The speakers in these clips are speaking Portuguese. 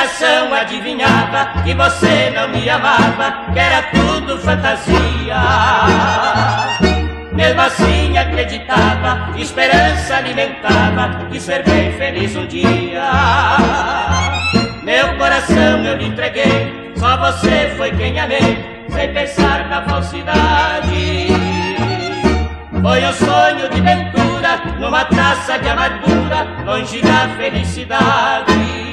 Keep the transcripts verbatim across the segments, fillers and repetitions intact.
coração adivinhava que você não me amava, que era tudo fantasia. Mesmo assim acreditava, esperança alimentava, de ser bem feliz um dia. Meu coração eu lhe entreguei, só você foi quem amei, sem pensar na falsidade. Foi um sonho de ventura, numa taça de amargura, longe da felicidade.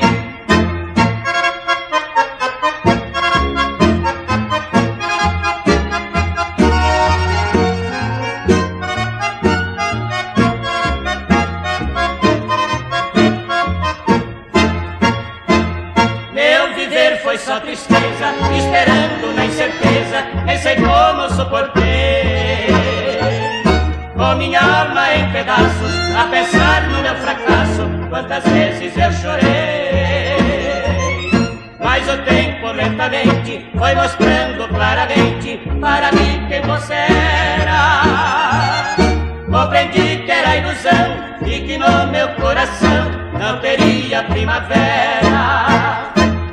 Meu viver foi só tristeza, esperando na incerteza, nem sei como suportei. Com minha alma em pedaços, a pensar no meu fracasso, quantas vezes eu chorei. Mas o tempo lentamente foi mostrando claramente para mim quem você era. Compreendi que era ilusão e que no meu coração não teria primavera.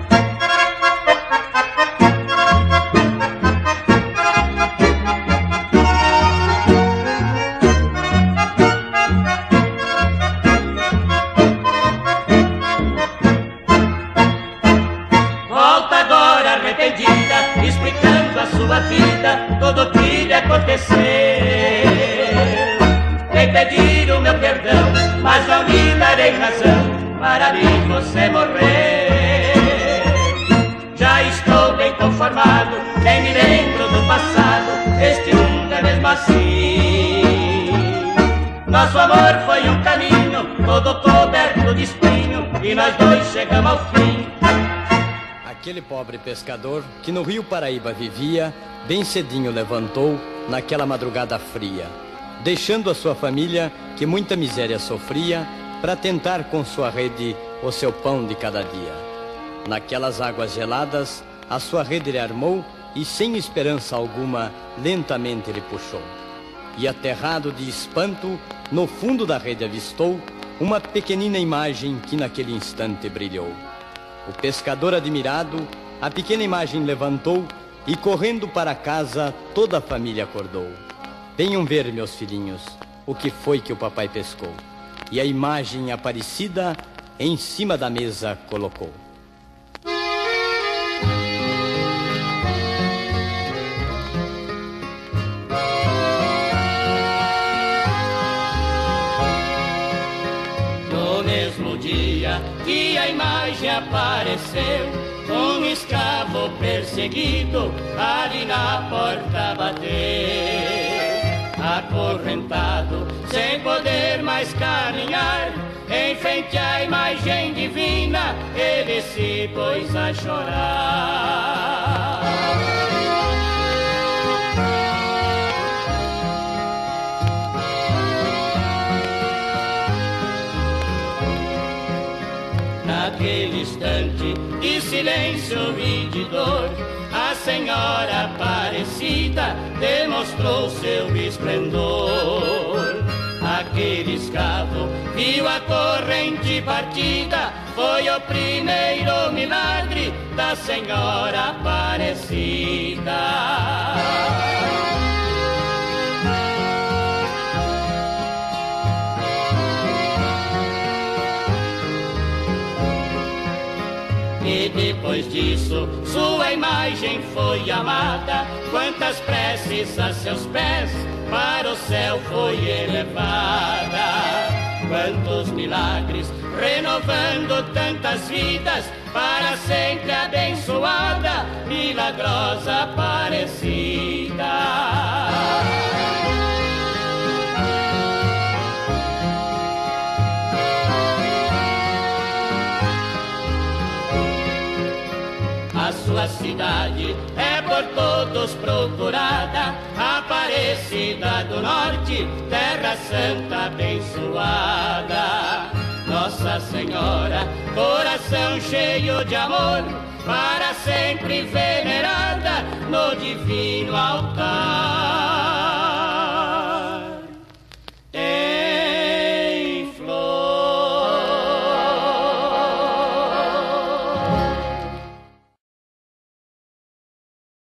Explicando a sua vida, tudo o que lhe aconteceu. Vem pedir o meu perdão, mas não lhe darei razão, para mim você morreu. Já estou bem conformado, nem me lembro do passado, este mundo é mesmo assim. Nosso amor foi um caminho, todo coberto de espinho, e nós dois chegamos ao fim. Aquele pobre pescador que no Rio Paraíba vivia, bem cedinho levantou naquela madrugada fria, deixando a sua família, que muita miséria sofria, para tentar com sua rede o seu pão de cada dia. Naquelas águas geladas, a sua rede ele armou e sem esperança alguma, lentamente ele puxou. E aterrado de espanto, no fundo da rede avistou uma pequenina imagem que naquele instante brilhou. O pescador admirado, a pequena imagem levantou e correndo para casa toda a família acordou. Venham ver, meus filhinhos, o que foi que o papai pescou. E a imagem aparecida em cima da mesa colocou. Que a imagem apareceu, um escravo perseguido ali na porta bateu. Acorrentado, sem poder mais caminhar, em frente à imagem divina, ele se pôs a chorar. Naquele instante de silêncio e de dor, a Senhora Aparecida demonstrou seu esplendor. Aquele escravo viu a corrente partida, foi o primeiro milagre da Senhora Aparecida. E depois disso, sua imagem foi amada. Quantas preces a seus pés para o céu foi elevada. Quantos milagres, renovando tantas vidas, para sempre abençoada, milagrosa Aparecida. A sua cidade é por todos procurada, Aparecida do Norte, terra santa abençoada. Nossa Senhora, coração cheio de amor, para sempre venerada no divino altar.